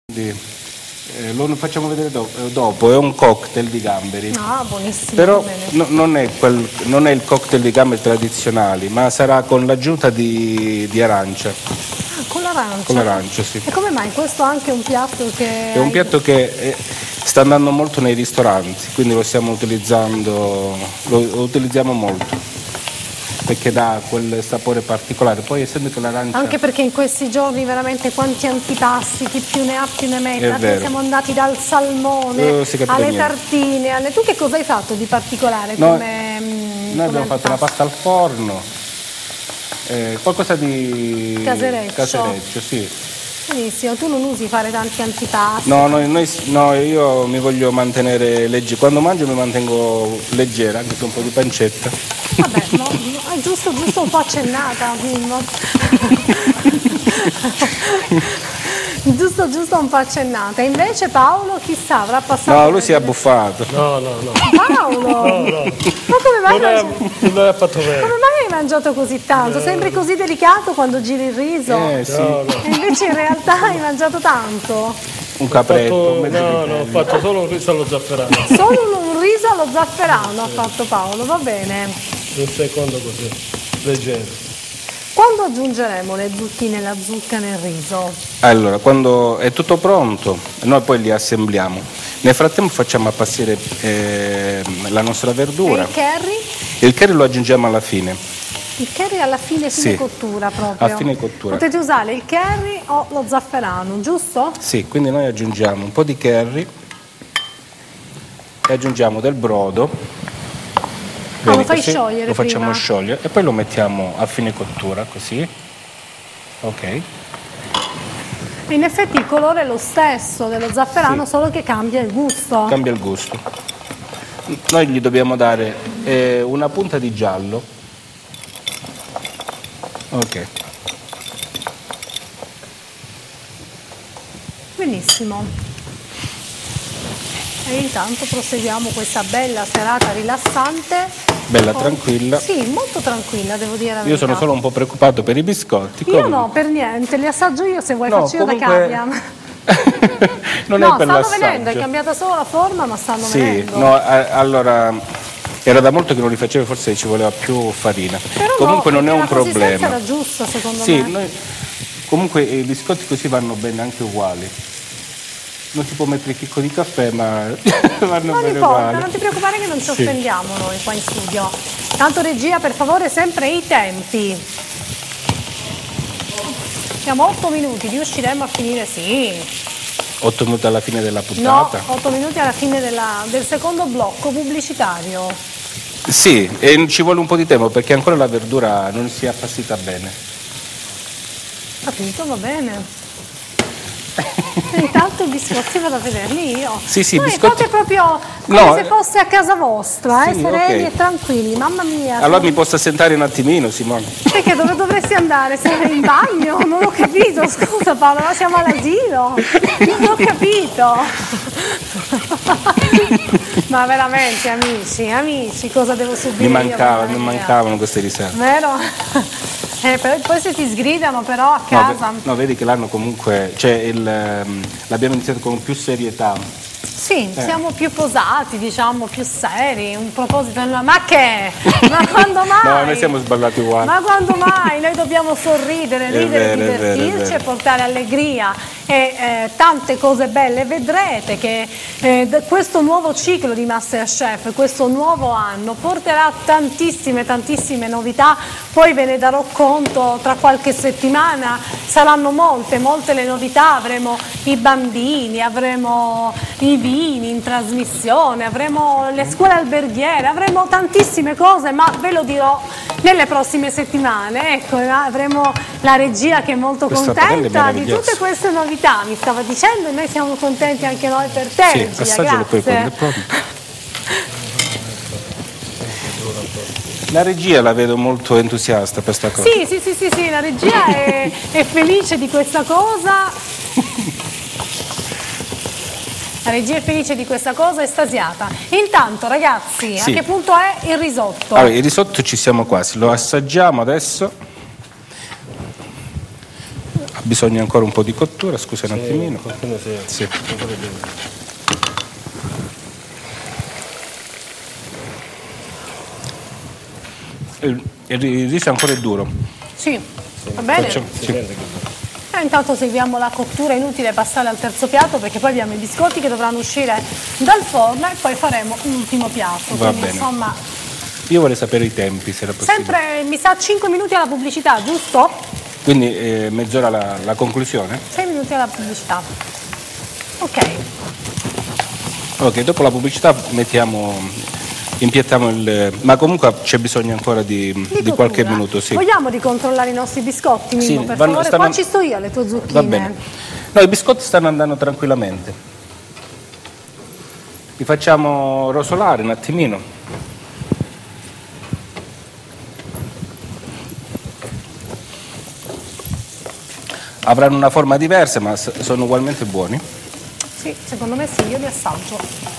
Lo facciamo vedere dopo, è un cocktail di gamberi. Ah, buonissimo. Però non è il cocktail di gamberi tradizionali, ma sarà con l'aggiunta di arancia. Con l'arancia? Con l'arancia, sì. E come mai? Questo è anche un piatto che... È un piatto che sta andando molto nei ristoranti, quindi lo stiamo utilizzando, lo utilizziamo molto, perché dà quel sapore particolare. Poi essendo che l'arancia... Anche perché in questi giorni veramente quanti antipasti, chi più ne ha più ne metta. Siamo andati dal salmone alle tartine, Tu che cosa hai fatto di particolare? Noi abbiamo fatto una pasta al forno, qualcosa di... Casereccio, sì. Benissimo, tu non usi fare tanti antipasti? No, io mi voglio mantenere leggero. Quando mangio mi mantengo leggera, anche se un po' di pancetta. Vabbè, giusto un po' accennata. giusto un po' accennata. Invece Paolo, chissà, avrà passato... No, lui si è abbuffato. No. Paolo! No. Ma come mai non l'ha fatto bene. Come mai hai mangiato così tanto? Sembri così delicato quando giri il riso. Sì. E invece in realtà hai mangiato tanto. Un capretto. Ho fatto solo un riso allo zafferano. Solo un riso allo zafferano ha fatto Paolo, va bene. Un secondo così, leggero. Quando aggiungeremo le zucchine e la zucca nel riso? Allora, quando è tutto pronto, noi poi li assembliamo. Nel frattempo facciamo appassire la nostra verdura. E il curry? Il curry lo aggiungiamo alla fine. Il curry alla fine cottura proprio? A fine cottura. Potete usare il curry o lo zafferano, giusto? Sì, quindi noi aggiungiamo un po' di curry e aggiungiamo del brodo. Lo fai sciogliere Lo facciamo prima. sciogliere e poi lo mettiamo a fine cottura, così. Ok. In effetti il colore è lo stesso dello zafferano, solo che cambia il gusto. Cambia il gusto. Noi gli dobbiamo dare una punta di giallo. Ok. Benissimo. E intanto proseguiamo questa bella serata rilassante. Bella, tranquilla. Sì, molto tranquilla, devo dire la verità. Io sono solo un po' preoccupato per i biscotti. Io no, per niente, li assaggio io, se vuoi faccio io da cavia. Non no, è per stanno l'assaggio. venendo, è cambiata solo la forma, ma stanno venendo. No, allora era da molto che non li facevo, forse ci voleva più farina. Però comunque non è un problema. La consistenza era giusta, secondo me. Comunque i biscotti così vanno bene anche uguali. Non si può mettere chicco di caffè, ma vanno bene uguali. Non ti preoccupare che non ci offendiamo noi qua in studio. Tanto regia, per favore, sempre i tempi. Siamo 8 minuti, riusciremo a finire? Sì. 8 minuti alla fine della puntata? No, 8 minuti alla fine del secondo blocco pubblicitario. Sì, e ci vuole un po' di tempo perché ancora la verdura non si è appassita bene. Capito, va bene. Intanto i biscotti vado a vederli io. Sì, biscotti... fate proprio come se fosse a casa vostra, sereni e tranquilli, mamma mia. Allora mi posso assentare un attimino, Simone? Perché dove dovresti andare? Sei in bagno? Non ho capito, scusa Paolo, ma siamo all'asilo. Non ho capito. Ma veramente amici, cosa devo subire? Mi mancavano queste riserve. Vero? Poi se ti sgridano però a casa. No, vedi che l'anno comunque, l'abbiamo iniziato con più serietà. Sì, siamo più posati, diciamo, più seri. Un proposito, ma che? Ma quando mai? No, noi siamo sballati uguali. Ma quando mai? Noi dobbiamo sorridere, ridere, divertirci e portare allegria e tante cose belle. Vedrete che questo nuovo ciclo di Masterchef, questo nuovo anno porterà tantissime novità. Poi ve ne darò conto tra qualche settimana. Saranno molte le novità. Avremo i bambini, avremo i vini in trasmissione, avremo le scuole alberghiere, avremo tantissime cose, ma ve lo dirò nelle prossime settimane. Ecco, avremo la regia che è molto contenta di tutte queste novità, mi stava dicendo, e noi siamo contenti anche noi per te, sì, regia, assaggialo poi quando è pronto. La regia la vedo molto entusiasta per questa cosa. Sì, la regia è felice di questa cosa. La regia è felice di questa cosa, estasiata. Intanto ragazzi, a che punto è il risotto? Allora, il risotto ci siamo quasi, lo assaggiamo adesso. bisogna ancora un po' di cottura, scusa un attimino. Sì. Il riso ancora è duro. Sì, va bene? Sì. Intanto seguiamo la cottura, è inutile passare al terzo piatto perché poi abbiamo i biscotti che dovranno uscire dal forno e poi faremo un ultimo piatto. Va quindi, bene. Insomma, io vorrei sapere i tempi, se era possibile. sempre, mi sa, 5 minuti alla pubblicità, giusto? Quindi mezz'ora la conclusione? 6 minuti alla pubblicità. Ok. Ok, dopo la pubblicità impiettiamo il... Ma comunque c'è bisogno ancora di qualche minuto, sì. Vogliamo controllare i nostri biscotti, Mimmo, Sì, per favore? stanno- Qua ci sto io, alle tue zucchine. Va bene. No, i biscotti stanno andando tranquillamente. Li facciamo rosolare un attimino. Avranno una forma diversa, ma sono ugualmente buoni. Sì, secondo me sì, io li assaggio.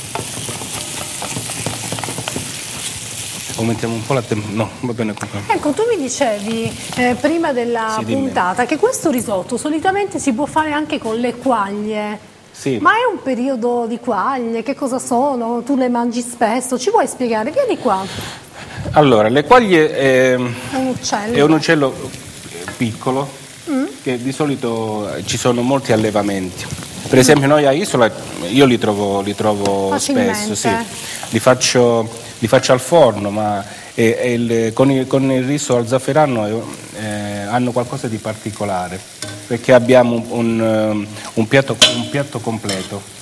Aumentiamo un po' la temperatura. No, va bene così. Ecco, tu mi dicevi prima della Sì, dimmi. puntata che questo risotto solitamente si può fare anche con le quaglie. Sì. Ma è un periodo di quaglie? Che cosa sono? Tu le mangi spesso? Ci vuoi spiegare? Vieni qua. Allora, le quaglie È un uccello. è un uccello piccolo che di solito ci sono molti allevamenti. Per esempio noi a Isola io li trovo Facilmente. spesso, sì. Li faccio al forno, ma con il riso al zafferano hanno qualcosa di particolare, perché abbiamo un piatto completo.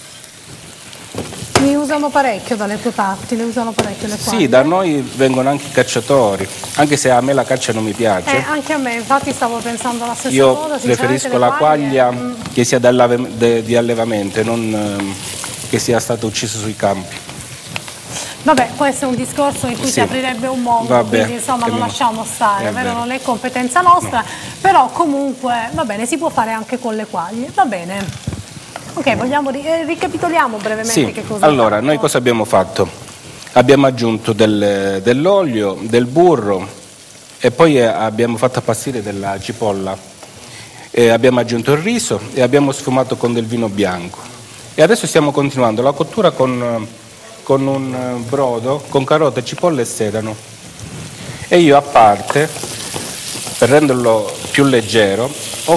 Mi usano parecchio dalle tue parti, le usano parecchio le quaglie. Sì, da noi vengono anche i cacciatori, anche se a me la caccia non mi piace. Anche a me, infatti stavo pensando la stessa Io cosa. preferisco sinceramente, la le quaglie, quaglia che sia di allevamento e non che sia stata uccisa sui campi. Vabbè, può essere un discorso in cui Sì. si aprirebbe un mondo, Vabbè, quindi insomma che lo me- lasciamo stare, è vero? vero. Non è competenza nostra, però comunque va bene, si può fare anche con le quaglie, va bene. Ok, vogliamo ricapitoliamo brevemente Sì, che cosa allora, abbiamo noi fatto? cosa abbiamo fatto? Abbiamo aggiunto dell'olio, del burro e poi abbiamo fatto appassire della cipolla. Abbiamo aggiunto il riso e abbiamo sfumato con del vino bianco. E adesso stiamo continuando la cottura con un brodo, con carote, cipolle e sedano. E io a parte, per renderlo più leggero,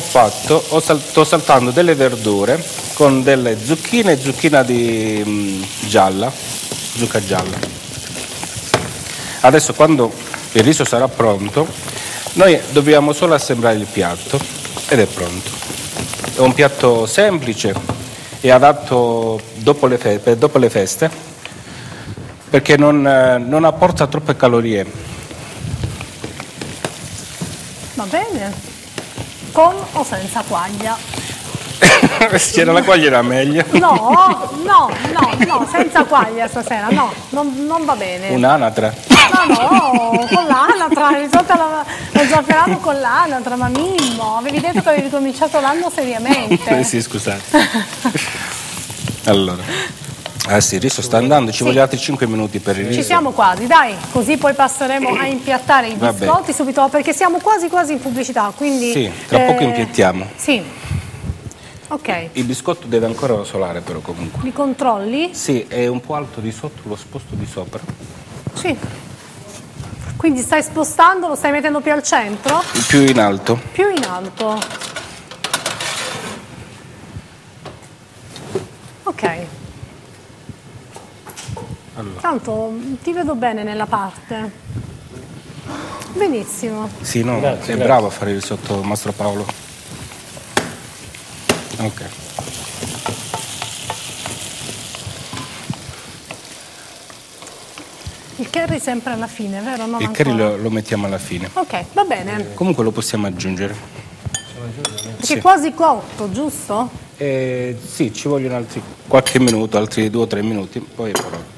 sto saltando delle verdure con delle zucchine e zucchina di zucca gialla. Adesso quando il riso sarà pronto, noi dobbiamo solo assemblare il piatto ed è pronto. È un piatto semplice e adatto dopo le feste perché non apporta troppe calorie. Va bene, con o senza quaglia? Se c'era la quaglia era meglio. No, senza quaglia stasera, no, non va bene. Un'anatra. No, con l'anatra, il risotto lo zafferano con l'anatra, ma Mimmo, avevi detto che avevi cominciato l'anno seriamente. Sì, scusate. Allora. Sì, il riso sta andando, ci vogliono altri 5 minuti per il riso. Ci siamo quasi, dai, così poi passeremo a impiattare i Va biscotti bene. subito, perché siamo quasi in pubblicità, quindi... Sì, tra poco impiettiamo. Sì, ok. Il biscotto deve ancora rosolare però comunque. Li controlli? Sì, è un po' alto di sotto, lo sposto di sopra. Sì. Quindi stai spostando, lo stai mettendo più al centro? Più in alto. Più in alto. Ok. Allora. Tanto ti vedo bene nella parte. Benissimo. Sì, no, Grazie, è bravo a fare il risotto, Mastro Paolo. Ok. Il curry sempre alla fine, vero? Non Il ancora. curry lo mettiamo alla fine. Ok, va bene. Comunque lo possiamo aggiungere. Perché Sì. è quasi cotto, giusto? Sì, ci vogliono altri qualche minuto, altri 2 o 3 minuti, poi è pronto.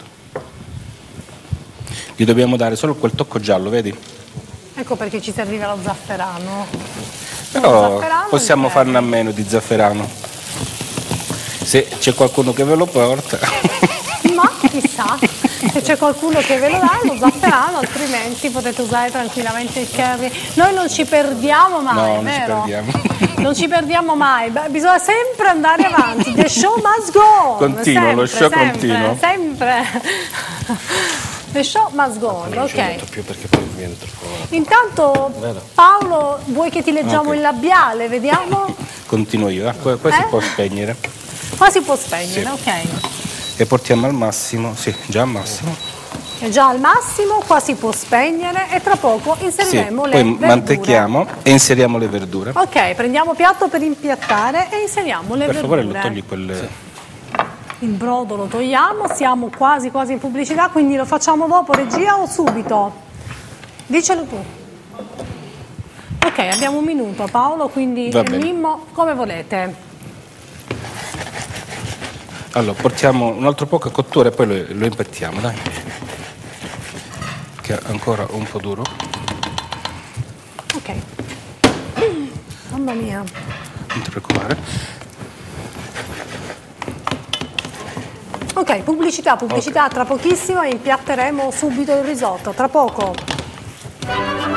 Gli dobbiamo dare solo quel tocco giallo, vedi? Ecco perché ci serviva lo zafferano. Però Lo zafferano possiamo il farne a curry. meno di zafferano. Se c'è qualcuno che ve lo porta. Ma chissà, se c'è qualcuno che ve lo dà lo zafferano, altrimenti potete usare tranquillamente il curry. Noi non ci perdiamo mai, No, non ci vero? perdiamo. Non ci perdiamo mai, bisogna sempre andare avanti. The show must go on. Continuo, sempre, lo show sempre, continua. sempre. The show must go on, Non ci ok. metto più perché poi viene troppo. Intanto Vero. Paolo, vuoi che ti leggiamo Ok. il labiale? Vediamo. Continuo io, qua si può spegnere. Qua si può spegnere, Sì. ok. E portiamo al massimo, sì, già al massimo. È già al massimo, qua si può spegnere e tra poco Sì, inseriremo le poi verdure. mantechiamo e inseriamo le verdure. Ok, prendiamo piatto per impiattare e inseriamo le Per favore verdure. lo togli quel... Il brodo lo togliamo, siamo quasi in pubblicità, quindi lo facciamo dopo, regia, o subito? Dicelo tu. Ok, abbiamo un minuto Paolo, quindi Va bene. Mimmo, come volete. Allora, portiamo un altro po' a cottura e poi lo impettiamo, dai. Che è ancora un po' duro. Ok. Mamma mia. Non ti preoccupare. Ok, pubblicità, tra pochissimo e impiatteremo subito il risotto, tra poco.